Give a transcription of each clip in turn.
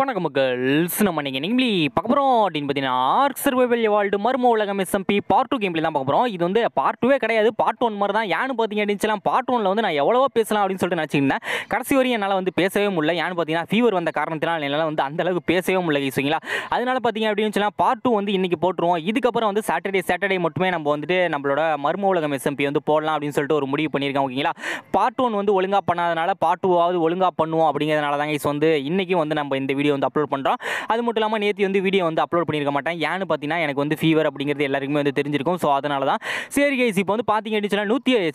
வணக்கம் மக்கள்ஸ். நம்ம இன்னைக்கு நீங்களே பார்க்க போகிறோம் அப்படின்னு பார்த்தீங்கன்னா ஆர்க் சர்வைவல் எவால்டு மர்ம உலகம் SMP பார்ட் 2 கேம் தான் பார்க்க போகிறோம். இது வந்து பார்ட் 2 கிடையாது, பார்ட் 1 மாதிரி தான். ஏன்னு பார்த்தீங்க அப்படின்னு பார்ட் 1ல வந்து நான் எவ்வளவோ பேசலாம் அப்படின்னு சொல்லிட்டு நினச்சிருந்தேன். கடைசி வரையும் என்னால் வந்து பேசவே முடியல. ஏன்னு பார்த்தீங்கன்னா ஃபீவர் வந்த காரணத்தினால் என்னால் வந்து அந்த அளவுக்கு பேசவே முடியல கைஸுங்களா. அதனால பார்த்தீங்க அப்படின்னு சொன்னால் பார்ட் 2 வந்து இன்னைக்கு போட்டுருவோம். இதுக்கப்புறம் வந்து சாட்டர்டே மட்டுமே நம்ம வந்துட்டு நம்மளோட மர்ம உலகம் SMP வந்து போடலாம் அப்படின்னு சொல்லிட்டு ஒரு முடிவு பண்ணியிருக்கோம். ஓகேங்களா. பார்ட் 1 வந்து ஒழுங்காக பண்ணாதனால பார்ட் 2 ஒழுங்காக பண்ணுவோம் அப்படிங்கிறதுனால தான் கைஸ் வந்து இன்னைக்கு வந்து நம்ம இந்த வீடியோ வந்து அப்லோட் பண்ணுறோம். அது மட்டும் இல்லாமல் நேற்று வந்து வீடியோ வந்து அப்லோட் பண்ணியிருக்க மாட்டேன். ஏன்னு பார்த்தீங்கன்னா எனக்கு வந்து ஃபீவர் அப்படிங்கிறது எல்லாருக்குமே வந்து தெரிஞ்சிருக்கும். ஸோ அதனால தான். சரி கைஸ், இப்போ வந்து பார்த்தீங்க அப்படின்னு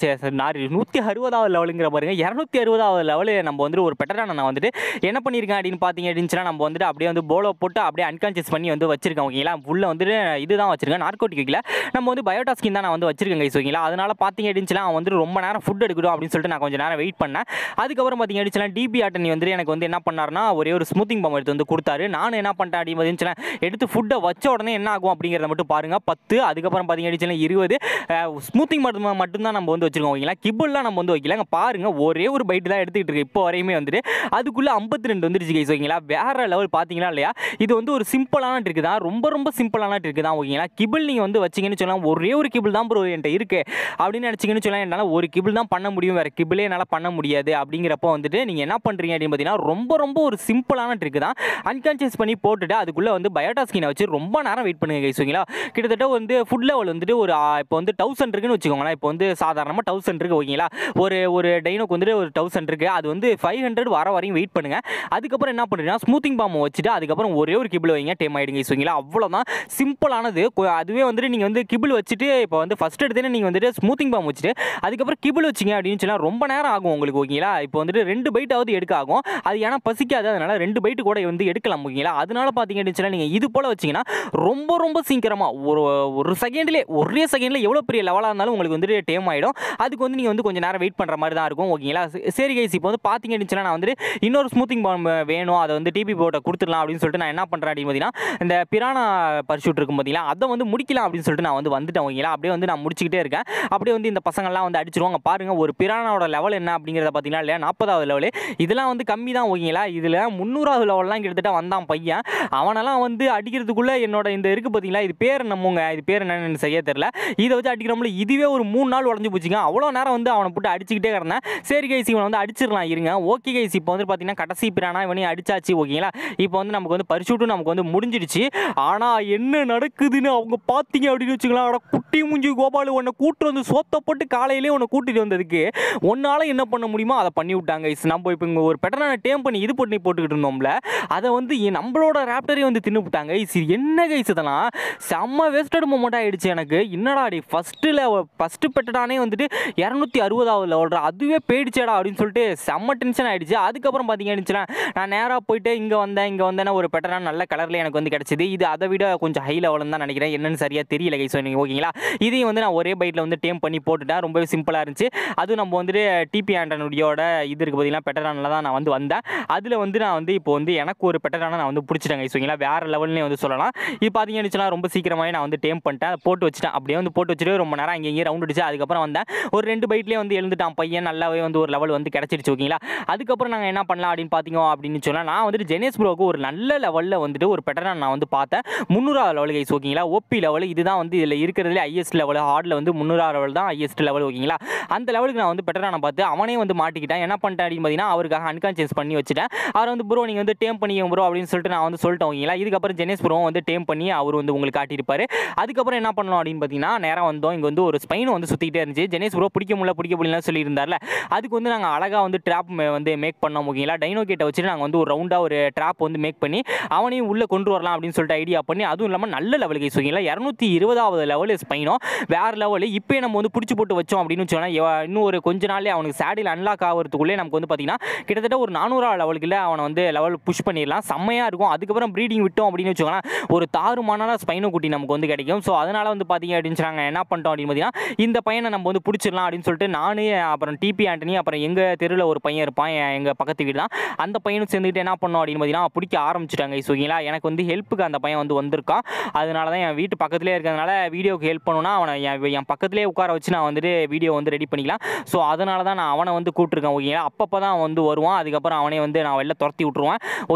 160வது லெவலுங்கிற பாருங்க, 260வது லெவலு நம்ம வந்து ஒரு பெட்டரான நான் வந்துட்டு என்ன பண்ணியிருக்கேன் அப்படின்னு பார்த்தீங்க அப்படின்னு நம்ம வந்துட்டு அப்படியே வந்து போலோ போட்டு அப்படியே அன்கான்சியஸ் பண்ணி வந்து வச்சிருக்கேன். ஓகேங்களா. உள்ள வந்துட்டு இதுதான் வச்சிருக்கேன், நார்கோட்டிக்கில் நம்ம வந்து பயோடாஸ்கின் தான் நான் வந்து வச்சிருக்கேன் கைஸ். ஓகேங்களா. அதனால பார்த்தீங்க அப்படின்னு அவன் வந்து ரொம்ப நேரம் ஃபுட் எடுக்கணும் அப்படின்னு சொல்லிட்டு நான் கொஞ்சம் நேரம் வெயிட் பண்ணேன். அதுக்கப்புறம் பார்த்தீங்க அப்படின்னு டிபி ஆட்டனி வந்து எனக்கு வந்து என்ன பண்ணாருன்னா ஒரே ஒரு ஸ்மூத்திங் பம் எடுத்து வந்து கொடுத்தாரு. நானும் என்ன பண்ணிட்டேன் அப்படின்னு எடுத்து ஃபுட்டை வச்ச உடனே என்ன ஆகும் அப்படிங்கிறத மட்டும் பாருங்க. 10 அதுக்கப்புறம் பார்த்தீங்கன்னா 20 ஸ்மூத்திங் மட்டும்தான் நம்ம வந்து வச்சிருக்கோம். ஓகேங்களா. கிபிள்லாம் நம்ம வந்து வைக்கல. பாருங்க ஒரே ஒரு பைட் தான் எடுத்துக்கிட்டு இருக்கு இப்போ வரையுமே வந்துட்டு. அதுக்குள்ள 52 வந்துருச்சு கைஸ். ஓகேங்களா. வேற லெவல் பார்த்தீங்களா இல்லையா. இது வந்து ஒரு சிம்பிளான ட்ரிக் தான், ரொம்ப சிம்பிளான ட்ரிக் தான். ஓகேங்களா. கிபிள் நீங்கள் வந்து வச்சிங்கன்னு சொல்லலாம், ஒரே ஒரு கிபிள் தான் ப்ரோ என்கிட்ட இருக்கு அப்படின்னு நினச்சிங்கன்னு சொல்லலாம். என்னால் ஒரு கிபிள் தான் பண்ண முடியும், வேற கிபிளே என்னால் பண்ண முடியாது. அப்படிங்கிறப்போ வந்துட்டு நீங்கள் என்ன பண்ணுறீங்க அப்படின்னு பார்த்தீங்கன்னா ரொம்ப ஒரு சிம்பிளான ட்ரிக் தான். அன்கான்சியஸ் பண்ணி போட்டுட்டு அதுக்குள்ளே வந்து பயோடாஸ்கினை வச்சு ரொம்ப நேரம் வெயிட் பண்ணுங்க கைஸ். ஓகேங்களா. கிட்டத்தட்ட வந்து ஃபுட் லெவல் வந்துட்டு ஒரு இப்போ வந்து 1000 இருக்குன்னு வச்சுக்கோங்களேன். இப்போ வந்து சாதாரணமாக 1000 இருக்கு. ஓகேங்களா. ஒரு டைனோக்கு வந்துட்டு ஒரு 1000 இருக்கு. அது வந்து 500 வர வரையும் வெயிட் பண்ணுங்க. அதுக்கப்புறம் என்ன பண்ணுறீங்கன்னா ஸ்மூத்திங் பாம்பை வச்சுட்டு அதுக்கப்புறம் ஒரே ஒரு கிபிள் வைங்க, டேம் ஆயிடுங்க கைஸ். ஓகேங்களா. அவ்வளோதான் சிம்பிளானது. அதுவே வந்துட்டு நீங்கள் வந்து கிபிள் வச்சுட்டு இப்போ வந்து ஃபர்ஸ்ட் எடுத்தேன்னு நீங்கள் வந்துட்டு ஸ்மூத்திங் பாம்பு வச்சுட்டு அதுக்கப்புறம் கிபிள் வச்சிங்க அப்படின்னு சொன்னால் ரொம்ப நேரம் ஆகும் உங்களுக்கு. ஓகேங்களா. இப்போ வந்துட்டு 2 பைட்டாவது எடுக்க ஆகும். அது ஏன்னா பசிக்காது, அதனால 2 பைட்டு கூட வந்து எடுக்கலாம். ஓகேங்களா. அதனால பார்த்தீங்க அப்படின்னு நீங்கள் இது போல் வச்சிங்கன்னா ரொம்ப சீக்கிரமாக ஒரு செகண்ட்லேயே ஒரே செகண்ட்ல எவ்வளோ பெரிய லெவலாக இருந்தாலும் உங்களுக்கு வந்துட்டு டேம் ஆகிடும். அதுக்கு வந்து நீங்கள் வந்து கொஞ்சம் நேரம் வெயிட் பண்ணுற மாதிரி தான் இருக்கும். ஓகேங்களா. சரி கைஸ், இப்போ வந்து பார்த்தீங்க அப்படின்னு நான் வந்துட்டு இன்னொரு ஸ்மூத்திங் பாம்பு வேணும், அதை வந்து டிபி போட்ட கொடுத்துடலாம் அப்படின்னு சொல்லிட்டு நான் என்ன பண்ணுறேன் அப்படின்னு பார்த்தீங்கன்னா இந்த பிரானா பர்சூட் இருக்கும் பார்த்தீங்களா, அதை வந்து முடிக்கலாம் அப்படின்னு சொல்லிட்டு நான் வந்து வந்துட்டேன். ஓகேங்களா. அப்படியே வந்து நான் முடிச்சுக்கிட்டே இருக்கேன். அப்படியே வந்து இந்த பசங்கள்லாம் வந்து அடிச்சிருவாங்க. பாருங்க ஒரு பிரானாவோட லெவல் என்ன அப்படிங்கிறத பார்த்தீங்கன்னா இல்லையா, 40வது லெவலு. இதெல்லாம் வந்து கம்மி தான். ஓகேங்களா. இதில் 300வது லெவல்லாம் கிட்டத்தட்ட வந்தான் பையன். அவனெல்லாம் வந்து அடிக்கிறதுக்குள்ளே என்னோட இந்த இருக்குது பார்த்தீங்களா, இது பேர் நம்மங்க, இது பேர் என்னன்னு சரியா தெரியல, இதை வச்சு அடிக்கிறோம்ல, இதுவே ஒரு 3 நாள் உடஞ்சி போச்சுங்க. அவ்வளோ நேரம் வந்து அவனை போட்டு அடிச்சுக்கிட்டே கிடந்தேன். சரி கைஸ், இவனை வந்து அடிச்சிடலாம் இருங்க. ஓகே கைஸ், இப்போ வந்து பார்த்தீங்கன்னா கடைசி பிரானா இவனையும் அடிச்சாச்சு. ஓகேங்களா. இப்போ வந்து நமக்கு வந்து பரிசூட்டும் நமக்கு வந்து முடிஞ்சிடுச்சு. ஆனால் என்ன நடக்குதுன்னு அவங்க பார்த்தீங்க அப்படின்னு வச்சுக்கலாம். குட்டி மூஞ்சி கோபாலு உன்னை கூட்டு வந்து சோத்த போட்டு காலையிலே உன்னை கூட்டிட்டு வந்ததுக்கு ஒன்னால என்ன பண்ண முடியுமோ அதை பண்ணி விட்டாங்க கைஸ். நம்ம இப்போ இங்கே ஒரு பெட்டரான டேம் பண்ணி இது பண்ணி போட்டுக்கிட்டு இருந்தோம்ல, அதை வந்து நம்மளோட ராப்டரே வந்து தின்னு விட்டாங்க கைஸ். என்ன கைஸ் இதெல்லாம் செம்ம வேஸ்டட் மொமெண்ட் ஆயிடுச்சு எனக்கு. என்னடா ஃபர்ஸ்ட் பெட்டடானே வந்துட்டு 260வது லெவல், அதுவே போயிடுச்சேடா அப்படின்னு சொல்லிட்டு செம்ம டென்ஷன் ஆயிடுச்சு. அதுக்கப்புறம் பார்த்தீங்கன்னா நான் நேராக போயிட்டு இங்கே வந்தேன்னா ஒரு பெட்டரான நல்ல கலரில் எனக்கு வந்து கிடச்சிது. இது அதை விட கொஞ்சம் ஹை லெவல்னு தான் நினைக்கிறேன், என்னன்னு சரியாக தெரியல கைஸ். ஓகேங்களா. இதையும் வந்து நான் ஒரே பைட்டில் வந்து டேம் பண்ணி போட்டுட்டேன். ரொம்பவே சிம்பிளாக இருந்துச்சு. அதுவும் நம்ம வந்துட்டு டிபி ஆண்டனுடையோட இது இருக்குது பார்த்தீங்கன்னா பெட்டரானில் தான் நான் வந்து வந்தேன். அதில் வந்து நான் வந்து இப்போ வந்து எனக்கு ஒரு பெட்டரான நான் வந்து பிடிச்சிட்டேன் கைஸ். ஓகேங்களா. வேறு லெவல்னே வந்து சொல்லலாம். இது பார்த்தீங்கன்னா ரொம்ப சீக்கிரமாகவே நான் வந்து டேம் பண்ணிட்டேன், போட்டு வச்சுட்டேன். அப்படியே வந்து போட்டு வச்சுட்டு ரொம்ப நேரம் அங்கேயே ரவுண்ட் அடிச்சு அதுக்கப்புறம் வந்தேன். ஒரு 2 பைட்லேயே வந்து எழுந்துட்டான் பையன். நல்லாவே வந்து ஒரு லெவல் வந்து கிடச்சிருச்சு. ஓகேங்களா. அதுக்கப்புறம் நாங்கள் என்ன பண்ணலாம் அப்படின்னு பார்த்தீங்க அப்படின்னு சொன்னால் நான் வந்துட்டு ஜெனேஸ் ப்ரோவுக்கு ஒரு நல்ல லெவலில் வந்துட்டு ஒரு பெட்டரான நான் வந்து பார்த்தேன். 300வது லெவல் கைஸ். ஓகேங்களா. ஓபி லெவல் இதுதான் வந்து இதில் இருக்கிறதுலே ஹையஸ்ட் லெவல். ஹார்டில் வந்து 300வது லெவல் தான் ஹையஸ்ட் லெவல். ஓகேங்களா. அந்த லெவலுக்கு நான் வந்து பெட்டரான பார்த்து அவனே வந்து மாட்டிக்கிட்டேன். என்ன பண்ணிட்டேன் அப்படின்னு பார்த்தீங்கன்னா அவருக்காக அன்கான்சியஸ் பண்ணி வச்சுட்டேன். அவர் வந்து ப்ரோ நீங்கள் வந்து டேம் பண்ணிங்க ப்ரோ அப்படின்னு சொல்லிட்டு நான் வந்து சொல்லிட்டேன். ஓகேங்களா. இதுக்கப்புறம் ஜெனேஸ் ப்ரோ வந்து டேம் பண்ணி அவர் வந்து உங்களுக்கு காட்டியிருப்பாரு. அதுக்கப்புறம் என்ன பண்ணலாம் அப்படின்னு பார்த்தீங்கன்னா நேராக வந்தோம். இங்கே வந்து ஒரு ஸ்பைன் வந்து சுற்றிக்கிட்டே இருந்துச்சு. ஜெனேஸ் ப்ரோ பிடிக்க முடியலன்னு சொல்லியிருந்தார்ல, அதுக்கு வந்து நாங்கள் அழகாக வந்து ட்ராப் வந்து மேக் பண்ணோம். ஓகேங்களா. டைனோ கேட்டை வச்சுட்டு நாங்கள் வந்து ஒரு ரவுண்டாக ஒரு ட்ராப் வந்து மேக் பண்ணி அவனையும் உள்ளே கொண்டு வரலாம் அப்படின்னு சொல்லிட்டு ஐடியா பண்ணி, அதுவும் இல்லாமல் நல்ல லெவல் கைஸ். ஓகேங்களா. 220வது லெவல் ஸ்பைனோ வேறு லெவல். இப்போ நம்ம வந்து பிடிச்சி போட்டு வச்சோம் அப்படின்னு சொன்னால் இன்னும் ஒரு கொஞ்ச நாளே அவனுக்கு சேடில் அன்லாக் ஆகிறதுக்குள்ளே நமக்கு வந்து பார்த்தீங்கன்னா கிட்டத்தட்ட ஒரு 400வது லெவலுக்குள்ள அவனை வந்து லெவல் புஷ் பண்ணிடலாம். செம்மையாக இருக்கும். அதுக்கப்புறம் ப்ரீடிங் விட்டோம் அப்படின்னு வச்சுக்கோங்களேன் ஒரு தாறுமானான ஸ்பைனோ குட்டி நமக்கு வந்து கிடைக்கும். ஸோ அதனால வந்து பார்த்தீங்க அப்படின்னு சொன்னாங்க என்ன பண்ணிட்டோம் அப்படின்னு பார்த்தீங்கன்னா இந்த பையனை நம்ம வந்து பிடிச்சிடலாம் அப்படின்னு சொல்லிட்டு நானே அப்புறம் டிபி ஆண்டனி அப்புறம் எங்கள் தெருவில் ஒரு பையன் இருப்பான், எங்கள் பக்கத்து வீடு தான், அந்த பையனும் சேர்ந்துக்கிட்டு என்ன பண்ணோம் அப்படின்னு பார்த்தீங்கன்னா பிடிக்க ஆரம்பிச்சிட்டாங்க. ஓகேங்களா. எனக்கு வந்து ஹெல்ப்புக்கு அந்த பையன் வந்து வந்திருக்கான். அதனால தான் என் வீட்டு பக்கத்துலேயே இருக்கிறதுனால வீடியோக்கு ஹெல்ப் பண்ணணும்னா அவனை என் பக்கத்துலேயே உட்கார வச்சு நான் வந்துட்டு வீடியோ வந்து ரெடி பண்ணிக்கலாம். ஸோ அதனால தான் நான் அவனை வந்து கூப்பிட்டுருக்கேன். ஓகேங்களா. அப்பப்போ தான் வந்து வருவான். அதுக்கப்புறம் அவனே வந்து நான் வெளில துரத்தி விட்ருவேன்.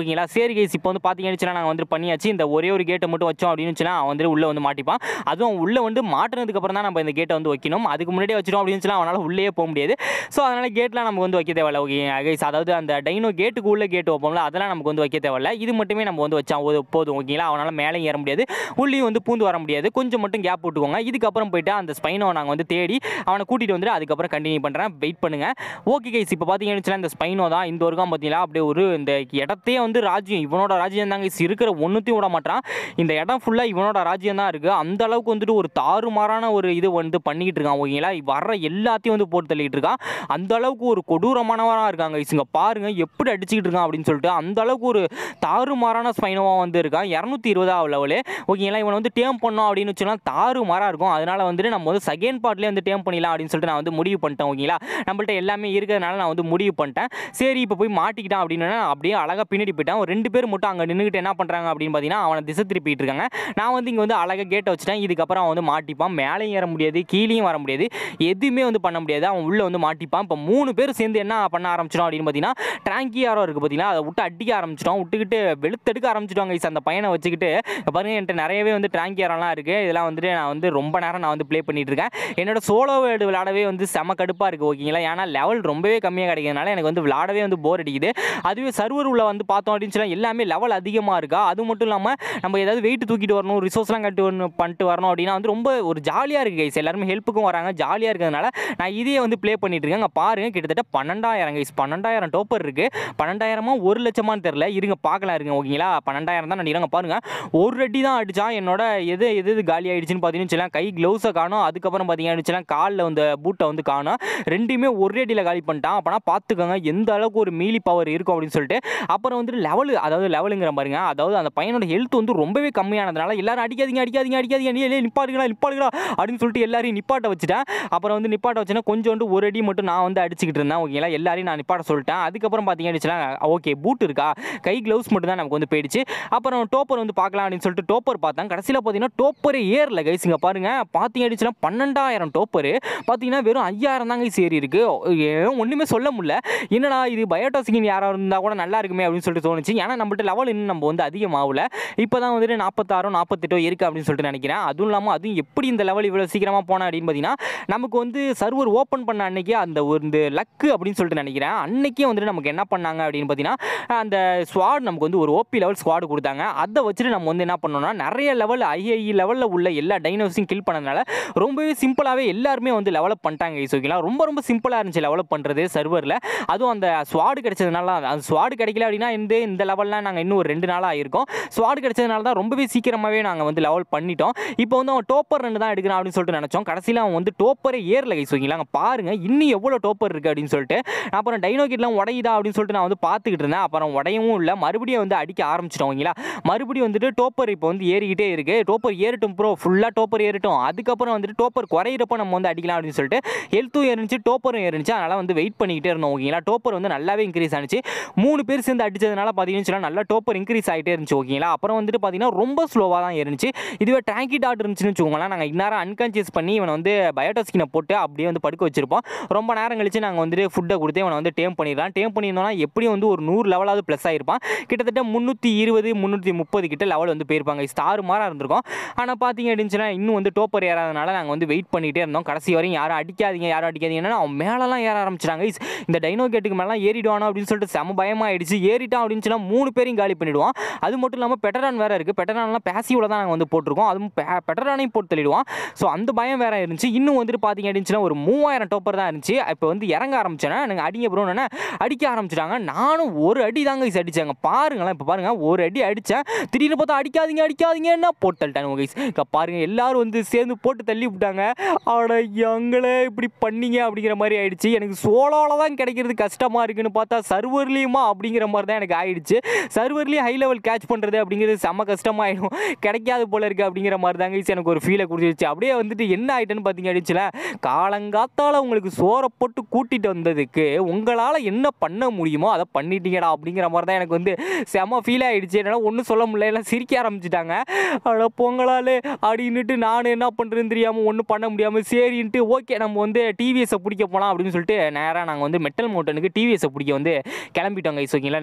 ஓகேங்களா. சரி கைஸ், இப்போ வந்து பார்த்தீங்கன்னு நாங்கள் வந்து பண்ணியாச்சு. இந்த ஒரே ஒரு கேட்டை மட்டும் வச்சோம் அப்படின்னு வச்சுன்னா வந்து உள்ளே வந்து மாட்டிப்பான். அதுவும் உள்ளே வந்து மாட்டினதுக்கு அப்புறம் தான் நம்ம இந்த கேட்டை வந்து வைக்கணும். அதுக்கு முன்னாடியே வச்சிட்டோம் அப்படின்னு சொன்னால் அவனால் உள்ளே போக முடியாது. ஸோ அதனால் கேட்லாம் நமக்கு வந்து வைக்க தேவையில்ல. ஓகே கைஸ், அதாவது அந்த டைனோ கேட்டுக்கு உள்ள கேட்டு வைப்போம்ல, அதெல்லாம் நமக்கு வந்து வைக்க தேவையில்ல. இது மட்டுமே நம்ம வந்து வச்சா போதும். ஓகேங்களா. அவனால் மேலே ஏற முடியாது, உள்ளேயும் வந்து பூந்து வர முடியாது. கொஞ்சம் மட்டும் கேப் விட்டுக்கோங்க. இதுக்கப்புறம் போயிட்டு அந்த ஸ்பைனோ நாங்கள் வந்து தேடி அவனை கூட்டிகிட்டு வந்துட்டு அதுக்கப்புறம் கண்டினியூ பண்ணுறேன். வெயிட் பண்ணுங்க. ஓகே கைஸ், இப்போ பார்த்தீங்கன்னு இந்த ஸ்பைனோ தான் இந்த வரைக்கும் பார்த்தீங்களா அப்படியே ஒரு இந்த இடத்தையே வந்து ராஜ்யம், இவனோட ராஜ்யம் தாங்க. இருக்கிற ஒன்றுத்தையும் விட மாட்டான். இந்த இடம் ஃபுல்லாக இவனோட ராஜ்யம் தான் இருக்குது. அந்த அளவுக்கு வந்துட்டு ஒரு தாறுமாறான ஒரு இது வந்து பண்ணிக்கிட்டு இருக்கான். ஓகேங்களா. வர்ற எல்லாத்தையும் வந்து போட்டு தள்ளிட்டு இருக்கான். அந்த அளவுக்கு ஒரு கொடூரமானவராக இருக்காங்க. இங்க பாருங்க எப்படி அடிச்சுக்கிட்டு இருக்கான் அப்படின்னு சொல்லிட்டு. அந்த அளவுக்கு ஒரு தாறுமாறான ஸ்பைனோவா வந்து இருக்கான். 220 லெவலு. ஓகேங்களா. இவனை வந்து டேம் பண்ணோம் அப்படின்னு சொன்னா தாறுமாறா இருக்கும். அதனால வந்துட்டு நம்ம வந்து செகண்ட் பார்ட்லேயே வந்து டேம் பண்ணிடலாம் அப்படின்னு சொல்லிட்டு நான் வந்து முடிவு பண்ணிட்டேன். ஓகேங்களா. நம்மள்ட்ட எல்லாமே இருக்கிறதுனால நான் வந்து முடிவு பண்ணிட்டேன். சரி இப்போ போய் மாட்டிக்கிட்டான் அப்படின்னு அப்படியே அழகாக பின்னாடி போயிட்டான். ஒரு 2 பேர் மட்டும் அங்கே நின்றுக்கிட்டு என்ன பண்ணுறாங்க அப்படின்னு பார்த்தீங்கன்னா அவனை திசை திருப்பிட்டு இருக்காங்க. நான் வந்து இங்கே வந்து அழகாக கேட்டை வச்சுட்டேன். இதுக்கப்புறம் அவன் வந்து மாட்டிப்பான். மேலேயும் ஏற முடியாது, கீழேயும் வர முடியாது, எதுவுமே வந்து பண்ண முடியாது. அவன் உள்ளே வந்து மாட்டிப்பான். இப்போ 3 பேர் சேர்ந்து என்ன பண்ண ஆரம்பிச்சிடும் அப்படின்னு பார்த்தீங்கன்னா ட்ராங்கியாரோ இருக்குது பார்த்தீங்கன்னா, அதை விட்டு அடிக்க ஆரம்பிச்சிட்டோம். விட்டுக்கிட்டு வெளுத்தெடுக்க ஆரம்பிச்சிட்டோங்க அந்த பையனை வச்சுக்கிட்டு. பாருங்க என்கிட்ட நிறையவே வந்து ட்ராங்கியாரோலாம் இருக்குது. இதெல்லாம் வந்துட்டு நான் வந்து ரொம்ப நேரம் நான் வந்து ப்ளே பண்ணிட்டு இருக்கேன். என்னோட சோலோ வேர்டு விளையாடவே வந்து செம கடுப்பாக இருக்குது. ஓகேங்களா. ஏன்னா லெவல் ரொம்பவே கம்மியாக கிடைக்கிறதுனால எனக்கு வந்து விளையாடவே வந்து போர் அடிக்குது. அதுவே சர்வர் உள்ள வந்து பார்த்தோம் அப்படின்னு சொன்னால் எல்லாமே லெவல் அதிகமாக இருக்கா. அது மட்டும் இல்லாமல் நம்ம ஏதாவது வெயிட் தூக்கிட்டு வரணும், ரிசோர்ஸ்லாம் கட்டு பண்ணிட்டு வரணும் அப்படின்னா வந்து ரொம்ப ஒரு ஜாலியாக இருக்குது கைஸ். எல்லாருமே ஹெல்ப்புக்கும் வராங்க, ஜாலியாக இருக்கிறதுனால நான் இதையே வந்து ப்ளே பண்ணிட்டு இருக்கேன். அங்கே பாருங்க கிட்டத்தட்ட 12,000 கைஸ். 12,000 டோப்பர் இருக்குது. 12,000 1 லட்சமானு தெரியல, இருங்க பார்க்கலாம் இருங்க. ஓகேங்களா. 12,000 தான் நினைக்கிறாங்க. பாருங்க ஒரு அடி தான் அடிச்சான். என்னோட எது காலி ஆயிடுச்சுன்னு பார்த்தீங்கன்னா கை க்ளவுஸை காணும். அதுக்கப்புறம் பார்த்தீங்கன்னா காலில் வந்து பூட்டை வந்து காணும். ரெண்டுமே ஒரே அடியில் காலி பண்ணிட்டான். அப்போனா பார்த்துக்கோங்க எந்த அளவுக்கு ஒரு மீலி பவர் இருக்கும் அப்படின்னு சொல்லிட்டு. அப்புறம் வந்துட்டு லெவலு, அதாவது லெவலுங்கிற பாருங்க, அதாவது அந்த பையனோட ஹெல்த் வந்து ரொம்பவே கம்மியானதுனால எல்லாரும் அடிக்காதீங்க நிப்பாடுங்களா அப்படின்னு சொல்லிட்டு எல்லாரையும் நிப்பாட்ட வச்சுட்டேன். அப்புறம் வந்து நிப்பாட்ட வச்சுன்னா கொஞ்சோண்டு ஒரு அடி மட்டும் நான் வந்து அடிச்சுக்கிட்டு இருந்தேன். ஓகேங்களா. எல்லாரையும் நான் நிப்பாட்ட சொல்லிட்டேன். அதுக்கப்புறம் பார்த்தீங்கன்னா ஓகே பூட் இருக்கா, கை க்ளவுஸ் மட்டும் தான் நமக்கு வந்து போயிடுச்சு. அப்புறம் டோப்பர் வந்து பார்க்கலாம் அப்படின்னு சொல்லிட்டு டோப்பர் பார்த்தேன். கடைசியில் பார்த்தீங்கன்னா டோப்பர் ஏறல கைஸ். இங்கே பாருங்க பார்த்தீங்கன்னா 12,000 டோப்பர் பார்த்தீங்கன்னா வெறும் 5,000 தாங்க ஏறி இருக்கு. ஒன்றுமே சொல்ல முடியல. என்னடா இது பயோடாஸ்கின் யாராவது இருந்தால் கூட நல்லா இருக்குமே அப்படின்னு சொல்லிட்டு தோணுச்சு. ஏன்னா நம்மகிட்ட லெவல் இன்னும் நம்ம வந்து அதிகமாகல. இப்போ தான் வந்துட்டு 46 48 இருக்குது அப்படின்னு சொல்லிட்டு நினைக்கிறேன். அதுவும் இல்லாமல் அதுவும் எப்படி இந்த லெவல் இவ்வளோ சீக்கிரமாக போனா அப்படின்னு பார்த்தீங்கன்னா நமக்கு வந்து சர்வர் ஓப்பன் பண்ண அன்னைக்கு அந்த ஒரு இந்த லக்கு அப்படின்னு சொல்லிட்டு நினைக்கிறேன். அன்னைக்கே வந்துட்டு நமக்கு என்ன பண்ணாங்க அப்படின்னு பார்த்தீங்கன்னா அந்த ஸ்குவாட் நமக்கு வந்து ஒரு ஓபி லெவல் ஸ்குவாட் கொடுத்தாங்க. அதை வச்சுட்டு நம்ம வந்து என்ன பண்ணோம்னா நிறைய லெவல் ஐஐ லெவலில் உள்ள எல்லா டைனோஸையும் கில் பண்ணதுனால ரொம்பவே சிம்பிளாகவே எல்லாருமே வந்து டெவலப் பண்ணிட்டாங்க. ஓகேங்களா. ரொம்ப சிம்பிளாக இருந்துச்சு டெவலப் பண்ணுறது சர்வரில். அதுவும் அந்த ஸ்குவாடு கிடைச்சதுனால, அந்த ஸ்குவாடு கிடைக்கல அப்படின்னா இந்த லெவல்லாம் நாங்கள் இன்னும் ஒரு 2 நாளாக ஆயிருக்கோம். ஸ்குவாடு கிடைச்சதுனால தான் ரொம்பவே சீக்கிரமாகவே நாங்கள் வந்து லெவல் பண்ணிட்டோம். இப்போ வந்து அவன் டோப்பர் 2 தான் எடுக்கிறான் அப்படின்னு சொல்லிட்டு நினச்சோம். கடைசியில் அவன் வந்து டோப்பரே ஏறல கைஸ். ஓகேங்களா. பாருங்க இன்னும் எவ்வளோ டோப்பர் இருக்குது அப்படின்னு சொல்லிட்டு. அப்புறம் டைனோ கிட்லாம் உடையுதா அப்படின்னு சொல்லிட்டு நான் வந்து பார்த்துக்கிட்டு இருந்தேன். அப்புறம் உடையவும் இல்லை, மறுபடியும் வந்து அடிக்க ஆரம்பிச்சிட்டோம். ஓகேங்களா. மறுபடியும் வந்துட்டு டோப்பர் இப்போ வந்து ஏறிக்கிட்டே இருக்கு. டோப்பர் ஏறட்டும் ப்ரோ, ஃபுல்லாக டோப்பர் ஏறட்டும். அதுக்கப்புறம் வந்துட்டு டோப்பர் குறையிறப்போ நம்ம வந்து அடிக்கலாம் அப்படின்னு சொல்லிட்டு ஹெல்த்தும் ஏறிச்சு, டோப்பரும் ஏறிச்சு. அதனால் வந்து வெயிட் பண்ணிக்கிட்டே இருந்தோம். ஓகேங்களா. டோப்பர் வந்து நல்லாவே இன்க்ரீஸ் ஆனிச்சு. 3 பேர் சேர்ந்து அடிச்சதுனால பார்த்தீங்கன்னா நல்லா டோப்பர் இன்க்ரீஸ் ஆகிட்டே இருந்துச்சு. ஓகேங்களா. அப்புறம் வந்துட்டு பார்த்தீங்கன்னா ரொம்ப ஸ்லோவாக தான் இருந்துச்சு. இதுவே ட்ராங்கி டாட் இருந்துச்சுன்னு வச்சுக்கோங்களேன், நாங்கள் இந்நேரம் அன்கான்சியஸ் பண்ணி இவனை வந்து பயோடாஸ்கினை போட்டு அப்படியே வந்து படுக்க வச்சிருப்போம். ரொம்ப நேரம் கழிச்சு நாங்கள் வந்துட்டு ஃபுட்டை கொடுத்து இவனை வந்து டேம் பண்ணிடலாம். டேம் பண்ணியிருந்தோம்னா எப்படியும் வந்து ஒரு 100 லெவலாவது ப்ளஸ் ஆகிருப்பான். கிட்டத்தட்ட 320 330 கிட்ட லெவல் வந்து போயிருப்பாங்க. ஸ்டார் மாறாக இருந்திருக்கும். ஆனால் பார்த்தீங்க அப்படின்னா இன்னும் வந்து டோப்பர் ஏறாதனால நாங்கள் வந்து வெயிட் பண்ணிகிட்டே இருந்தோம். கடைசி வரையும் யாரும் அடிக்காதீங்கன்னா அவன் மேலெல்லாம் ஏற ஆரம்பிச்சிட்டாங்க. இந்த டைனோ கேட்டுக்கு மேலாம் ஏறிடுவானோ அப்படின்னு சொல்லிட்டு செம பயமாயிடுச்சு. ஏறிட்டான் அப்படின்னு சொன்னால் 3 பேரையும் காலி பண்ணிவிடுவான். அது மட்டும் இல்லாமல் பெட்டரான் வேறு இருக்குது. பெட்டரான்லாம் பேசிவில் தான் நாங்கள் வந்து போட்டிருக்கோம். அதுவும் பெட்டரானையும் போட்டு தள்ளிடுவான். ஸோ அந்த பயம் வேறு இருந்துச்சு. இன்னும் வந்துட்டு பார்த்தீங்க அப்படின்னு ஒரு 3000 டோப்பர் தான் இருந்துச்சு. இப்போ வந்து இறங்க ஆரம்பிச்சேன்னா எனக்கு அடிங்க ப்ரோன்னு அடிக்க ஆரம்பிச்சிட்டாங்க. நானும் ஒரு அடி தாங்க அடிச்சாங்க. பாருங்களேன், இப்போ பாருங்கள் ஒரு அடி அடித்தேன். திடீர்னு பார்த்தா அடிக்காதீங்கன்னா போட்டு தள்ளிட்டாங்க கைஸ். பாருங்க எல்லாரும் வந்து சேர்ந்து போட்டு தள்ளி விட்டாங்க. அவட எங்களே இப்படி பண்ணீங்க அப்படிங்கிற மாதிரி ஆயிடுச்சு. எனக்கு சோலோவில் தான் கிடைக்கிறது கஷ்டமாக இருக்குன்னு பார்த்தா சர்வர்லேயுமா அப்படிங்கிற மாதிரி தான் எனக்கு ஆயிடுச்சு. சர்வர்லேயும் ஹை லெவல் கேட்ச் பண்ணுறது அப்படிங்கிறது செம்ம கஷ்டமாயிடும், கிடைக்காது போல இருக்குது அப்படிங்கிற மாதிரி தாங்க எனக்கு ஒரு ஃபீலை கொடுத்துருச்சு. அப்படியே வந்துட்டு என்ன ஆகிட்டேன்னு பார்த்தீங்க அடிச்சுல, காலங்காத்தால் உங்களுக்கு சோறை போட்டு கூட்டிகிட்டு வந்ததுக்கு உங்களால் என்ன பண்ண முடியுமோ அதை பண்ணிட்டீங்கடா அப்படிங்கிற மாதிரி தான் எனக்கு வந்து செம்ம ஃபீல் ஆகிடுச்சு. என்னால் ஒன்றும் சொல்ல முடியல, எல்லாம் சிரிக்க ஆரம்பிச்சிட்டாங்க. அவ்வளோ பொங்கலால் அப்படின்ட்டு நான் என்ன பண்ணுறதுன்னு தெரியாமல் ஒன்றும் பண்ண முடியாமல் சரின்ட்டு ஓகே நம்ம வந்து டிவிஎஸை பிடிக்க போகலாம் அப்படின்னு சொல்லிட்டு நேராக நாங்கள் வந்து மெட்டல் மவுண்டனுக்கு டிவிஎஸை பிடிக்க வந்து கிளம்பிட்டோம் கைஸ். ஓகேங்களா. நேராக வந்து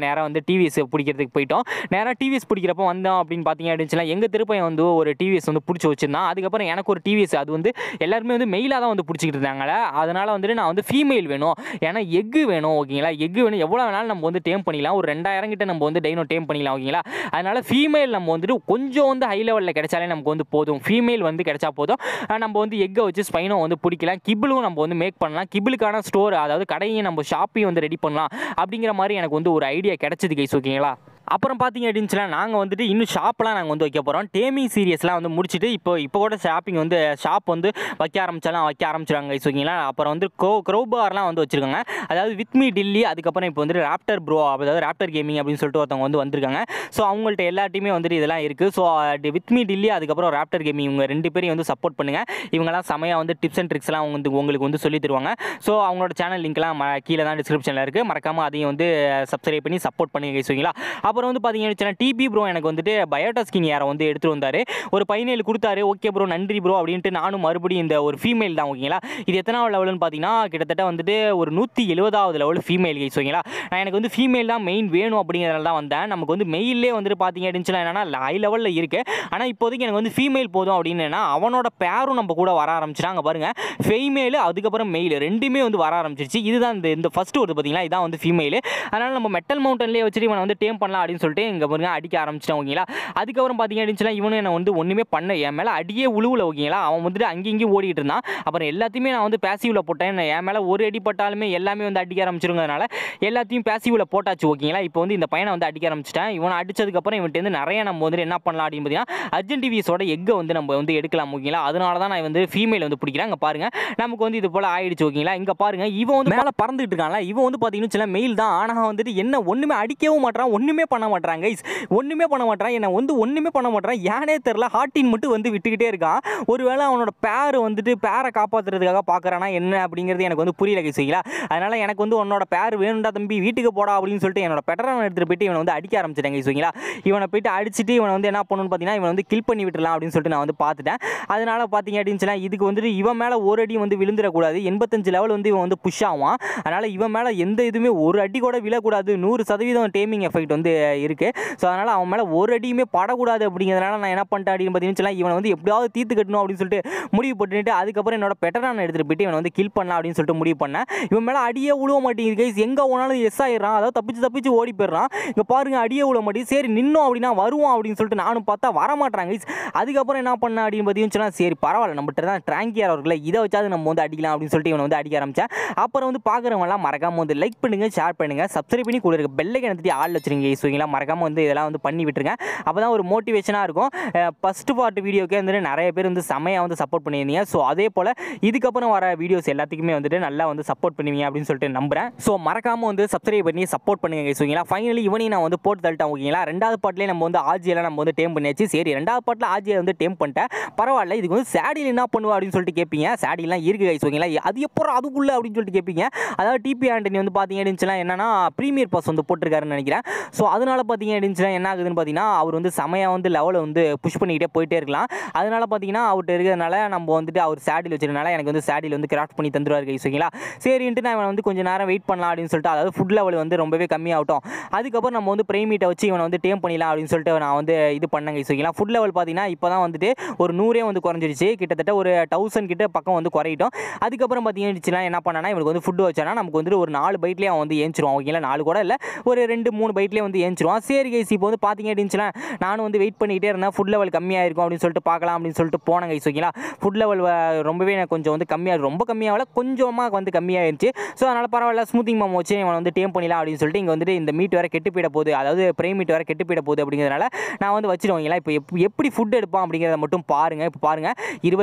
டிவிஎஸ் பிடிக்கிறதுக்கு போயிட்டோம். நேராக டிவிஎஸ் பிடிக்கிறப்ப வந்தோம் அப்படின்னு பார்த்தீங்க அப்படின்னா எங்கள் திருப்பையன் வந்து ஒரு டிவிஎஸ் வந்து பிடிச்சி வச்சிருந்தான். அதுக்கப்புறம் எனக்கு ஒரு டிவிஎஸ், அது வந்து எல்லாருமே வந்து மெயிலாக தான் வந்து பிடிச்சிக்கிட்டு இருந்தாங்களே. அதனால் வந்துட்டு நான் வந்து ஃபீமேல் வேணும், ஏன்னா எக்கு வேணும். ஓகேங்களா, எக்கு வேணும், எவ்வளோ வேணாலும் நம்ம வந்து டேம் பண்ணிக்கலாம். ஒரு 2000 கிட்ட நம்ம வந்து டைனோ டேம் பண்ணிக்கலாம். ஓகேங்களா, அதனால் ஃபீமேல் நம்ம வந்துட்டு கொஞ்சம் வந்து ஹை லெவலில் கிடைச்சாலே நமக்கு வந்து போதும். ஃபீமேல் வந்து கிடைச்சா போதும். நம்ம வந்து எக்கை வச்சு ஸ்பைனோ வந்து பிடிக்கலாம். கிபிளும் நம்ம வந்து மேக் பண்ணலாம். கிபிளுக்கான ஸ்டோர், அதாவது கடையும் நம்ம ஷாப்பையும் வந்து ரெடி பண்ணலாம் அப்படிங்கிற மாதிரி எனக்கு வந்து ஒரு ஐடியா கிடைச்சது கைஸ். ஓகேங்களா, அப்புறம் பார்த்தீங்க அப்படின்னா நாங்கள் வந்துட்டு இன்னும் ஷாப்லாம் நாங்கள் வந்து வைக்க போகிறோம். டேமிங் சீரியஸ்லாம் வந்து முடிச்சுட்டு இப்போ கூட ஷாப்பிங் வந்து ஷாப் வந்து வைக்க ஆரம்பிச்சிருவாங்க கைஸ். ஓகேங்களா, அப்புறம் வந்து க்ரோபார்லாம் வந்து வச்சுருக்காங்க. அதாவது வித் மீ டில்லி, அதுக்கப்புறம் இப்போ வந்து ராப்டர் ப்ரோ, அதாவது ராப்டர் கேமிங் அப்படின்னு சொல்லிட்டு ஒருத்தவங்க வந்து வந்திருக்காங்க. ஸோ அவங்கள்ட்ட எல்லாத்தையுமே வந்துட்டு இதெல்லாம் இருக்குது. ஸோ வித் மீ டில்லி அதுக்கப்புறம் ராப்டர் கேமிங், இவங்க 2 பேரையும் வந்து சப்போர்ட் பண்ணுங்கள். இவங்கெல்லாம் செமையாக வந்து டிப்ஸ் அண்ட் ட்ரிக்ஸ்லாம் உங்களுக்கு வந்து சொல்லி தருவாங்க. ஸோ அவங்களோட சேனல் லிங்க்லாம் கீழே தான் டிஸ்கிரிப்ஷனில் இருக்குது. மறக்காமல் அதையும் வந்து சப்ஸ்கிரைப் பண்ணி சப்போர்ட் பண்ணுங்க கைஸ். ஓகேங்களா, அப்புறம் வந்து பார்த்தீங்கன்னா டிபி ப்ரோ எனக்கு வந்துட்டு பயோட்டா ஸ்கின் யாரை வந்து எடுத்துகிட்டு வந்தார். ஒரு 17 கொடுத்தாரு. ஓகே ப்ரோ, நன்றி ப்ரோ அப்படின்ட்டு நானும் மறுபடியும் இந்த ஒரு ஃபீமேல் தான். ஓகேங்களா, இது எத்தனாவது லெவல்னு பார்த்தீங்கன்னா கிட்டத்தட்ட வந்துட்டு ஒரு 170வது லெவல் ஃபீமேல் கைஸ். ஓகேங்களா, நான் எனக்கு வந்து ஃபீமேல் தான் மெயின் வேணும் அப்படிங்கிறதால தான் வந்தேன். நமக்கு வந்து மெயிலே வந்துட்டு பார்த்தீங்க அப்படின்னு என்னன்னா ஹை லெவலில் இருக்குது. ஆனால் இப்போதைக்கு எனக்கு வந்து ஃபீமேல் போதும் அப்படின்னு அவனோட பேரும் நம்ம கூட வர ஆரம்பிச்சிட்டாங்க பாருங்கள். ஃபீமேல் அதுக்கப்புறம் மெயில் ரெண்டுமே வந்து வர ஆரம்பிச்சிருச்சு. இதுதான் இந்த ஃபர்ஸ்ட் வருது பார்த்தீங்களா, இதான் வந்து ஃபீமேல். அதனால் நம்ம மெட்டல் மவுண்டன்லேயே வச்சுட்டு இவனை வந்து டேம் பண்ணலாம் அப்படின்னு சொல்லிட்டு இங்கே பாருங்க அடிக்க ஆரம்பிச்சிட்டான். ஓகேங்களா, அதுக்கப்புறம் பார்த்தீங்க அப்படின்னு இவனு என்ன வந்து ஒன்றுமே பண்ண, என் மேலே அடியே உழுவுல. ஓகேங்களா, அவன் வந்துட்டு அங்கேயும் ஓடிட்டு இருந்தான். அப்புறம் எல்லாத்தையுமே நான் வந்து பேசிவில் போட்டேன். என் மேலே ஒரு அடி பட்டாலுமே எல்லாமே வந்து அடிக்க ஆரம்பிச்சிருங்கிறதுனால எல்லாத்தையும் பேசிவில் போட்டாச்சு. ஓகேங்களா, இப்போ வந்து இந்த பையனை வந்து அடிக்க ஆரம்பிச்சிட்டேன். இவனை அடிச்சதுக்கப்புறம் இவன்ட்டு வந்து நிறைய நம்ம வந்து என்ன பண்ணலாம் அப்படின்னு பார்த்தீங்கன்னா அர்ஜென்டிவிஸோட எக்கை வந்து நம்ம வந்து எடுக்கலாம். ஓகேங்களா, அதனால தான் நான் வந்து ஃபீமேல் வந்து பிடிக்கிறேன். இங்கே பாருங்க, நமக்கு வந்து இது போல் ஆயிடுச்சு. ஓகேங்களா, இங்கே பாருங்க, இவன் வந்து மேலே பறந்துட்டு இருக்கான்ல, இவன் வந்து பார்த்தீங்கன்னா சில மெயில் தான். ஆனால் வந்துட்டு என்ன ஒன்றுமே அடிக்கவும் மாட்டான், ஒன்றுமே பண்ண மாட்டான் கைஸ். ஒன்றுமே பண்ண மாட்டான், என்ன வந்து ஒன்றுமே பண்ண மாட்டான். ஏனே தெரில, ஹார்ட்டின் மட்டும் வந்து விட்டுக்கிட்டே இருக்கான். ஒருவேளை அவனோட பேர் வந்துட்டு பேரை காப்பாற்றுறதுக்காக பார்க்குறானா என்ன அப்படிங்கிறது எனக்கு வந்து புரியல கைஸ். ஓகேங்களா, அதனால் எனக்கு வந்து உன்னோட பேர் வேணும்டா தம்பி, வீட்டுக்கு போடா அப்படின்னு சொல்லிட்டு என்னோட பெட்டரான எடுத்துகிட்டு போயிட்டு இவனை வந்து அடிக்க ஆரம்பிச்சிட்டேன் கைஸ். ஓகேங்களா, இவனை போயிட்டு அடிச்சுட்டு இவனை வந்து என்ன பண்ணணும்னு பார்த்தீங்கன்னா இவனை வந்து கில் பண்ணி விட்டுலாம் அப்படின்னு சொல்லிட்டு நான் வந்து பார்த்துட்டேன். அதனால் பார்த்தீங்க அப்படின்னு இதுக்கு வந்துட்டு இவன் மேலே ஒரு அடி வந்து விழுந்துடக்கூடாது. 85 லெவல் வந்து இவன் வந்து புஷ் ஆவான். அதனால் இவன் மேலே எந்த இதுவுமே ஒரு அடி கூட விழக்கூடாது. 100% டேமிங் எஃபெக்ட் வந்து இருக்குது. ஸோ அதனால் அவன் மேலே ஒரு அடியுமே படக்கூடாது. அப்படிங்கிறதுனால நான் என்ன பண்ணிட்டேன் அப்படின்னு பார்த்தீங்கன்னா இவனை வந்து எப்படியாவது தீர்த்து கட்டணும் அப்படின்னு சொல்லிட்டு முடிவு பண்ணிட்டு அதுக்கப்புறம் என்னோட பெட்டரான எடுத்துகிட்டு போயிட்டு இவனை வந்து கில் பண்ணலாம் அப்படின்னு சொல்லிட்டு முடிவு பண்ணேன். இவன் மேலே அடியே விழுவ மாட்டேங்குது கைஸ். எங்கே போனாலும் எஸ் ஆயிடுறான், அதாவது தப்பிச்சு ஓடி போயிடுறான். இங்கே பாருங்க, அடியே விழ மாட்டேங்குது. சரி நின்னோம் அப்படின்னா வருவான் அப்படின்னு சொல்லிட்டு நானும் பார்த்தா வரமாட்டாங்க கைஸ். அதுக்கப்புறம் என்ன பண்ண அப்படின்னு பார்த்தீங்கன்னா சரி பரவாயில்ல, நம்மகிட்ட தான் ட்ராங்கியார் இருக்குல்ல, இதை வச்சாது நம்ம வந்து அடிக்கலாம் அப்படின்னு சொல்லிட்டு இவனை வந்து அடிக்க ஆரம்பிச்சேன். அப்புறம் வந்து பார்க்குறவங்களாம் மறக்காம வந்து லைக் பண்ணுங்க, ஷேர் பண்ணுங்க, சப்ஸ்கிரைப் பண்ணி கூட இருக்க பெல் ஐகானை தட்டி ஆல் வச்சிருங்க கைஸ். ஓகேங்களா, மறக்காம வந்து இதெல்லாம் வந்து பண்ணி விட்டுருங்க. அப்போ தான் ஒரு மோட்டிவேஷனாக இருக்கும். ஃபஸ்ட்டு பார்ட் வீடியோக்கே வந்துட்டு நிறைய பேர் வந்து செமையாக வந்து சப்போர்ட் பண்ணியிருந்தீங்க. ஸோ அதே போல் இதுக்கப்புறம் வர வீடியோஸ் எல்லாத்துக்குமே வந்துட்டு நல்லா வந்து சப்போர்ட் பண்ணுவீங்க அப்படின்னு சொல்லிட்டு நம்புறேன். ஸோ மறக்காமல் வந்து சப்ஸ்கிரைப் பண்ணி சப்போர்ட் பண்ணுங்க கைஸ். ஓகேங்களா, ஃபைனலி இவனையும் நான் வந்து போட்டு தள்ளிட்டேன். ஓகேங்களா, 2வது பார்ட்லேயே நம்ம வந்து ஆஜியெல்லாம் நம்ம வந்து டேம் பண்ணியாச்சு. சரி 2வது பார்ட்டில் ஆஜியை வந்து டேம் பண்ணிட்டேன், பரவாயில்ல. இதுக்கு வந்து சேடியில் என்ன பண்ணுவா அப்படின்னு சொல்லிட்டு கேட்பீங்க. சேடிலாம் இருக்குது கைஸ். ஓகேங்களா, அது எப்போ அதுக்குள்ளே அப்படின்னு சொல்லிட்டு கேட்பீங்க. அதாவது டிபி ஆண்டனி வந்து பார்த்தீங்க அப்படின்னு என்னன்னா ப்ரீமியர் பாஸ் வந்து போட்டிருக்காருன்னு நினைக்கிறேன். ஸோ அதனால பார்த்தீங்க அப்படின்னு என்ன ஆகுதுன்னு பார்த்தீங்கன்னா அவர் வந்து செமையாக வந்து லெவலை வந்து புஷ் பண்ணிக்கிட்டே போயிட்டே இருக்கலாம். அதனால பார்த்தீங்கன்னா அவர்கிட்ட இருக்கிறதுனால நம்ம வந்துட்டு அவர் சேடில் வச்சிருக்கனால எனக்கு வந்து சேடில் வந்து கிராஃப்ட் பண்ணி தந்துடுவார் கைஸ். ஓகேங்களா, சரின்ட்டு நான் வந்து கொஞ்சம் நேரம் வெயிட் பண்ணலாம் அப்படின்னு சொல்லிட்டு, அதாவது ஃபுட் லெவல் வந்து ரொம்பவே கம்மியாகட்டும், அதுக்கப்புறம் நம்ம வந்து பிரைமீட்டை வச்சு இவனை வந்து டேம் பண்ணிடலாம் அப்படின்னு சொல்லிட்டு நான் வந்து இது பண்ணேன் கைஸ். ஓகேங்களா, ஃபுட் லெவல் பார்த்தீங்கன்னா இப்போ தான் வந்துட்டு ஒரு 100 வந்து குறைஞ்சிருச்சு. கிட்டத்தட்ட ஒரு 1000 கிட்ட பக்கம் வந்து குறையிட்டோம். அதுக்கப்புறம் பார்த்தீங்கன்னா என்ன பண்ணனா இவனுக்கு வந்து ஃபுட்டு வச்சானா நமக்கு வந்துட்டு ஒரு 4 பைட்லேயே அவன் வந்து ஏஞ்சிருவான். ஓகேங்களா, 4 கூட இல்லை, ஒரு 2-3 பைட்லேயே வந்து ஏஞ்சிருவான். சரி கைஸ், இப்போ வந்து பார்த்தீங்க அப்படின்னு நானும் வந்து வெயிட் பண்ணிகிட்டே இருந்தேன். ஃபுட் லெவல் கம்மியாக இருக்கும் அப்படின்னு சொல்லிட்டு பார்க்கலாம் அப்படின்னு சொல்லிட்டு போனேன் கைஸ். ஓகேங்களா, ஃபுட் லெவல் ரொம்பவே எனக்கு கொஞ்சம் வந்து கம்மியாக, ரொம்ப கம்மியாகல, கொஞ்சமாக வந்து கம்மியாகிருச்சு. ஸோ அதனால் பரவாயில்ல, ஸ்மூத்திங் மாம் வச்சு இவன் வந்து டேம் பண்ணிடலாம் அப்படின்னு சொல்லிட்டு இங்கே வந்துட்டு இந்த மீட் வேறு கெட்டு போயிட போகுது, அதாவது பிரைமீட் வேறு கெட்டு போயிட போகுது அப்படிங்கிறதுனால நான் வந்து வச்சுருவாங்களா. இப்போ எப்படி ஃபுட் எடுப்பான் அப்படிங்கிறத மட்டும் பாருங்கள். இப்போ பாருங்கள்,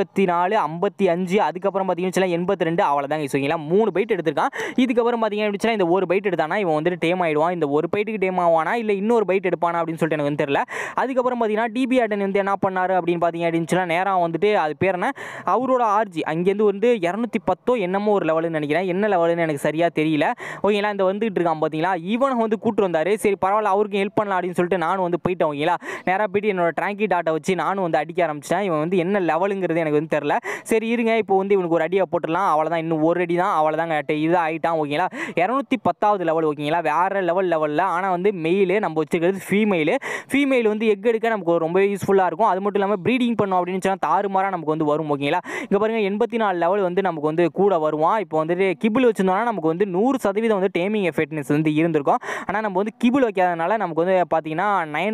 24, 55, அதுக்கப்புறம் பார்த்தீங்கன்னா 82, அவ்வளோதாங்க கைஸ். ஓகேங்களா, 3 பைட் எடுத்திருக்கான். இதுக்கப்புறம் பார்த்தீங்க அப்படின்னா இந்த ஒரு பைட் எடுத்தானா இவன் வந்துட்டு டேம் ஆகிடுவான். இந்த ஒரு பைட்டுக்கு டேம் ஆவானா இல்லை இன்னொரு பைட் எடுப்பானா அப்படின்னு சொல்லிட்டு எனக்கு வந்து தெரியல. அதுக்கப்புறம் பார்த்தீங்கன்னா டிபி ஆட்டன் வந்து என்ன பண்ணார் அப்படின்னு பார்த்தீங்க அப்படின்னு நேராக வந்துட்டு அது பேர் என்ன, அவரோட ஆர்ஜி அங்கேருந்து வந்து 210 என்னமோ ஒரு லெவலுன்னு நினைக்கிறேன், என்ன லெவலுன்னு எனக்கு சரியாக தெரியல. ஓகேங்களா, இந்த வந்துட்டு இருக்கான் பார்த்தீங்களா, இவனை வந்து கூட்டு வந்தார். சரி பரவாயில்ல, அவருக்கு ஹெல்ப் பண்ணலாம் அப்படின்னு சொல்லிட்டு நானும் வந்து போயிட்டேன். ஓகேங்களா, நேராக போயிட்டு என்னோட ட்ராங்கி டாட்டை வச்சு நானும் வந்து அடிக்க ஆரம்பிச்சிட்டேன். இவன் வந்து என்ன லெவலுங்கிறது எனக்கு வந்து தெரில. சரி இருங்க, இப்போ வந்து இவனுக்கு ஒரு அடியை போட்டுடலாம், அவ்வளோதான், இன்னும் ஒரு அடி தான், அவ்வளோதாங்க, இது ஆகிட்டான். ஓகேங்களா, 210வது லெவல். ஓகேங்களா, வேறு லெவலில். ஆனால் வந்து மெயில் மேலு, நம்ம வச்சுக்கிறது ஃபீமேல் வந்து எக் எடுக்க நமக்கு ரொம்ப யூஸ்ஃபுல்லாக இருக்கும். அது மட்டும் இல்லாமல் ப்ரீடிங் பண்ணோம் அப்படின்னு சொன்னால் தாறுமாறாக நமக்கு வந்து வரும். ஓகேங்களா, இங்கே பாருங்கள் 84 லெவல் வந்து நமக்கு வந்து கூட வருவான். இப்போ வந்துட்டு கிபிள் வச்சிருந்தோம்னா நமக்கு வந்து 100% வந்து டேமிங் எஃபெக்ட்னஸ் வந்து இருந்திருக்கும். ஆனால் நம்ம வந்து கிபிள் வைக்காதனால நமக்கு வந்து பார்த்தீங்கன்னா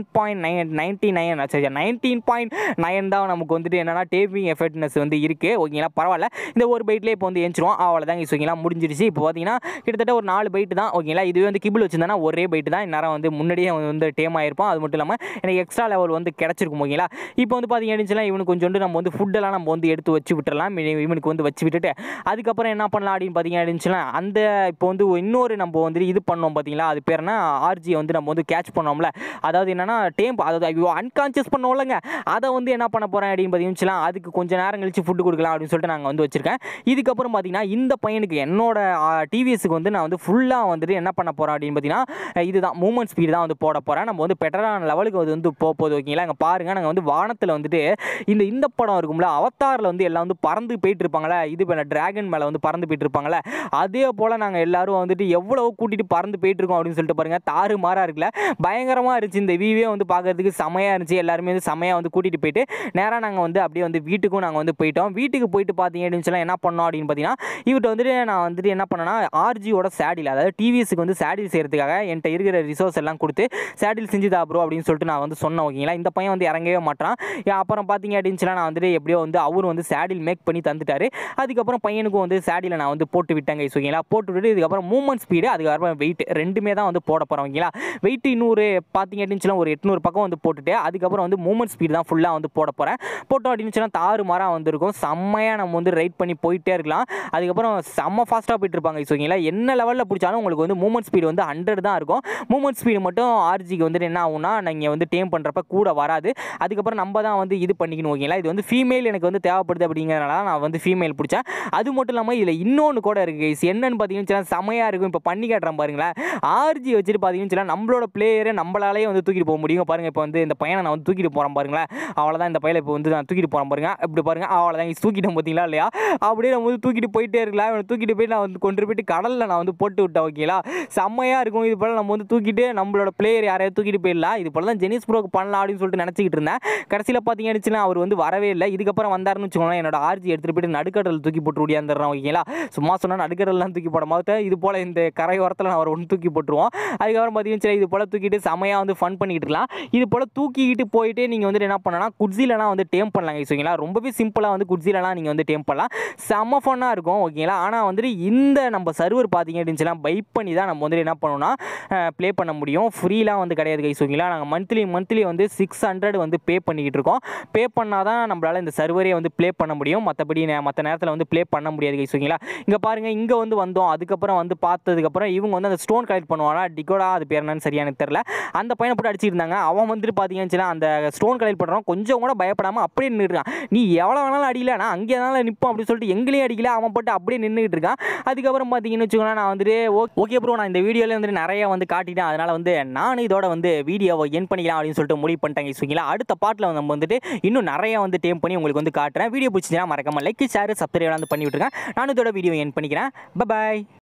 19.9 தான் நமக்கு வந்துட்டு என்னன்னா டேமிங் எஃபெக்ட்னஸ் வந்து இருக்குது. ஓகேங்களா, பரவாயில்ல, இந்த ஒரு பைட்லேயே இப்போ வந்து ஏஞ்சிரும். அவ்வளோதாங்க. ஓகேங்களா, முடிஞ்சிருச்சு. இப்போ பார்த்தீங்கன்னா கிட்டத்தட்ட ஒரு 4 பைட்டு தான். ஓகேங்களா, இதுவே வந்து கிபிள் வச்சிருந்தா ஒரே பைட்டு தான். இந்நேரம் வந்து முன்னாடியே வந்து டேம் ஆயிருப்போம். அது மட்டும் இல்லாமல் எனக்கு எக்ஸ்ட்ரா லெவல் வந்து கிடச்சிருக்கும். ஓகேங்களா, இப்போ வந்து பார்த்தீங்கன்னா இவனுக்கு கொஞ்சோண்டு நம்ம வந்து ஃபுட்டெல்லாம் நம்ம வந்து எடுத்து வச்சு விட்டுறலாம். இவனுக்கு வந்து வச்சு விட்டுட்டு அதுக்கப்புறம் என்ன பண்ணலாம் அப்படின்னு பார்த்தீங்கன்னா அந்த இப்போ வந்து இன்னொரு நம்ம வந்து இது பண்ணோம் பார்த்தீங்களா, அது பேர் என்ன, ஆர்ஜியை வந்து நம்ம வந்து கேட்ச் பண்ணோம்ல, அதாவது என்னன்னா டேம், அதாவது அன்கான்சியஸ் பண்ணோம்லங்க, அதை வந்து என்ன பண்ண போகிறேன் அப்படின்னு பார்த்தீங்கன்னா அதுக்கு கொஞ்சம் நேரம் கழிச்சு ஃபுட்டு கொடுக்கலாம் அப்படின்னு சொல்லிட்டு நாங்கள் வந்து வச்சிருக்கேன். இதுக்கப்புறம் பார்த்தீங்கன்னா இந்த பையனுக்கு என்னோட டிவிஎஸ்க்கு வந்து நான் வந்து ஃபுல்லாக வந்துட்டு என்ன பண்ண போகிறேன் அப்படின்னு பார்த்தீங்கன்னா இதுதான் மூவ்மெண்ட் ஸ்பீடு தான் வந்து போட போகிறேன். நம்ம வந்து பெட்டரான லெவலுக்கு அது வந்து போகுது. ஓகேங்களா, அங்கே பாருங்கள், நாங்கள் வந்து வானத்தில் வந்துட்டு இந்த படம் இருக்கும்ல, அவதாரில் வந்து எல்லாம் வந்து பறந்து போயிட்டு இருப்பாங்களே, இது பண்ண டிராகன் மேலே வந்து பறந்து போயிட்டு இருப்பாங்களே, அதே போல் நாங்கள் எல்லாரும் வந்துட்டு எவ்வளோ கூட்டிகிட்டு பறந்து போயிட்டு இருக்கோம் அப்படின்னு சொல்லிட்டு பாருங்கள். தாறு மாறாக இருக்குல்ல, பயங்கரமாக இருந்துச்சு. இந்த வியூவே வந்து பார்க்கறதுக்கு செமையாக இருந்துச்சு. எல்லாருமே வந்து செமையாக வந்து கூட்டிகிட்டு போயிட்டு நேராக நாங்கள் வந்து அப்படியே வந்து வீட்டுக்கும் நாங்கள் வந்து போயிட்டோம். வீட்டுக்கு போயிட்டு பார்த்தீங்க அப்படின்னு சொல்லலாம் என்ன பண்ணோம் அப்படின்னு பார்த்தீங்கன்னா இவர்கிட்ட வந்துட்டு நான் வந்துட்டு என்ன பண்ணேன்னா ஆர்ஜியோட சேடில், அதாவது டிவிஎஸ்க்கு வந்து சேடில் செய்கிறதுக்காக என்கிட்ட இருக்கிற ரிசோர்ஸ் எல்லாம் கொடுத்து சேடில் செஞ்சுதா ப்ரோ அப்படின்னு சொல்லிட்டு நான் வந்து சொன்னேன். ஓகேங்களா, இந்த பையன் வந்து இறங்கவே மாட்டான். அப்புறம் பார்த்தீங்க அப்படின்னு சொல்லலாம் நான் வந்துட்டு எப்படியோ வந்து அவரும் வந்து சேடில் மேக் பண்ணி தந்துட்டாரு. அதுக்கப்புறம் பையனுக்கும் வந்து சேடில் நான் வந்து போட்டு விட்டேங்க. ஓகேங்களா, போட்டு விட்டு இதுக்கப்புறம் மூவ்மெண்ட் ஸ்பீடு, அதுக்கப்புறம் வெயிட் ரெண்டுமே தான் வந்து போட போகிறோம். ஓகேங்களா, வெயிட் இன்னொரு பார்த்தீங்க அப்படின்னு சொல்லலாம் ஒரு 800 பக்கம் வந்து போட்டுட்டு அதுக்கப்புறம் வந்து மூவ்மெண்ட் ஸ்பீடு தான் ஃபுல்லாக வந்து போட போகிறேன். போட்டோம் அப்படின்னு சொன்னால் தாறு மாறாக வந்துருக்கும். செம்மையாக நம்ம வந்து ரைட் பண்ணி போயிட்டே இருக்கலாம். அதுக்கப்புறம் செம்ம ஃபாஸ்ட்டாக போயிட்டு இருப்பாங்க. ஓகேங்களா, என்ன லெவலில் பிடிச்சாலும் உங்களுக்கு வந்து மூவ்மெண்ட் ஸ்பீடு வந்து 100 தான் இருக்கும். மூவ்மெண்ட் ஸ்பீடு மட்டும் ஆர்ஜிக்கு வந்துட்டு என்ன ஆகும்னா நீங்கள் வந்து டேம் பண்ணுறப்ப கூட வராது. அதுக்கப்புறம் நம்ம தான் வந்து இது பண்ணிக்கணும். ஓகேங்களா, இது வந்து ஃபீமேல் எனக்கு வந்து தேவைப்படுது அப்படிங்கிறதுனால நான் வந்து ஃபீமேல் பிடிச்சேன். அது மட்டும் இல்லாமல் இதில் இன்னொன்று கூட இருக்குது. என்னன்னு பார்த்தீங்கன்னா செமையாக இருக்கும். இப்போ பண்ணி காட்டுறேன் பாருங்களேன். ஆர்ஜி வச்சுட்டு பார்த்தீங்கன்னா நம்மளோட பிளேயரை நம்மளாலே வந்து தூக்கிட்டு போக முடியும். பாருங்கள், இப்போ வந்து இந்த பையனை நான் வந்து தூக்கிட்டு போகிறேன் பாருங்களேன். அவ்வளோதான், இந்த பையனை இப்போ வந்து நான் தூக்கிட்டு போகிறேன் பாருங்க. இப்படி பாருங்க, அவ்வளோதான் தூக்கிட்டேன் பார்த்தீங்களா இல்லையா. அப்படியே நம்ம வந்து தூக்கிட்டு போயிட்டே இருக்கலாம். இவனை தூக்கிட்டு போய் நான் வந்து கொண்டு போயிட்டு கடலில் நான் வந்து போட்டு விட்டேன். ஓகேங்களா, செம்மையாக இருக்கும். இது போல் நம்ம வந்து தூக்கிட்டு நம்மளோட பிளேயர் யாரையாவது தூக்கிட்டு போயிடலாம். இது போல தான் ஜெனிஸ் ப்ரோக்கு பண்ணலாம் அப்படின்னு சொல்லிட்டு நினச்சிக்கிட்டு இருந்தேன். கடைசியில் பார்த்தீங்கன்னா அவர் வந்து வரவே இல்லை. இதுக்கப்புறம் வந்தாருன்னு வச்சுக்கோங்களேன், என்னோட ஆர்ஜி எடுத்துகிட்டு போயிட்டு நடுக்கடல் தூக்கி போட்டு ஓடியாந்துடுறான். ஓகேங்களா, சும்மா சொன்னால் நடுக்கடல்லாம் தூக்கி போட மாட்டேன். இது போல் இந்த கரை ஓரத்தில் நான் அவர் ஒன்று தூக்கி போட்டுருவோம். அதுக்கப்புறம் பார்த்தீங்கன்னா இது போல் தூக்கிட்டு செமையாக வந்து ஃபன் பண்ணிக்கிட்டு இருக்கலாம். இது போல் தூக்கிக்கிட்டு போயிட்டு நீங்கள் வந்து என்ன பண்ணலாம், குட்ஸிலலாம் வந்து டேம் பண்ணலாம். ஓகேங்களா, ரொம்பவே சிம்பிளாக வந்து குட்ஸிலலாம் நீங்கள் வந்து டேம் பண்ணலாம். செம்ம ஃபன்னாக இருக்கும். ஓகேங்களா, ஆனால் வந்துட்டு இந்த நம்ம சர்வர் பார்த்தீங்க அப்படின்னு சொல்லலாம் பைப் பண்ணி தான் நம்ம வந்து என்ன பண்ணணும்னா ப்ளே பண்ண முடியும். ஃப்ரீலாம் வந்து கிடையாது கைஸ். ஓகேங்களா, நாங்கள் மந்த்லி வந்து 600 வந்து பே பண்ணிக்கிட்டு இருக்கோம். பே பண்ணால் தான் நம்மளால் இந்த சர்வரே வந்து ப்ளே பண்ண முடியும். மற்றபடி மற்ற நேரத்தில் வந்து ப்ளே பண்ண முடியாது கைஸ். ஓகேங்களா, இங்கே பாருங்கள், இங்கே வந்து வந்தோம். அதுக்கப்புறம் வந்து பார்த்ததுக்கப்புறம் இவங்க வந்து அந்த ஸ்டோன் கலெக்ட் பண்ணுவாங்க. டிகோடா அது பேர் என்னன்னு சரியா எனக்கு தெரியல. அந்த பையனை போட்டு அடிச்சிருந்தாங்க. அவன் வந்துட்டு பார்த்தீங்கன்னா அந்த ஸ்டோன் கலெக்ட் பண்ணுறோம் கொஞ்சம் கூட பயப்படாமல் அப்படியே நின்றுட்டான். நீ எவ்வளோ வேணாலும் அடிக்கல, நான் அங்கே இருந்தாலும் நிற்போம் அப்படின்னு சொல்லிட்டு எங்களையும் அடிக்கல. அவன் போட்டு அப்படியே நின்றுட்டு இருக்கான். அதுக்கப்புறம் பார்த்தீங்கன்னு வச்சுக்கோங்களேன், நான் வந்துட்டு ஓகே ப்ரோ, நான் இந்த வீடியோவில் வந்துட்டு நிறைய வந்து காட்டிட்டேன். அதனால் வந்து நான் இதோட வந்து வீடியோவை என் பண்ணிக்கலாம் அப்படின்னு சொல்லிட்டு முடிவு பண்ணிட்டாங்க. ஓகேங்களா, அடுத்த பார்ட்டில் நம்ம வந்துட்டு இன்னும் நிறைய வந்து டேம் பண்ணி உங்களுக்கு வந்து காட்டுறேன். வீடியோ பிடிச்சிங்கன்னா மறக்காம லைக், ஷேர், சப்ஸ்கிரைப் வந்து பண்ணி விட்டுருக்கேன். நான் இதோட வீடியோ என் பண்ணிக்கிறேன். பை.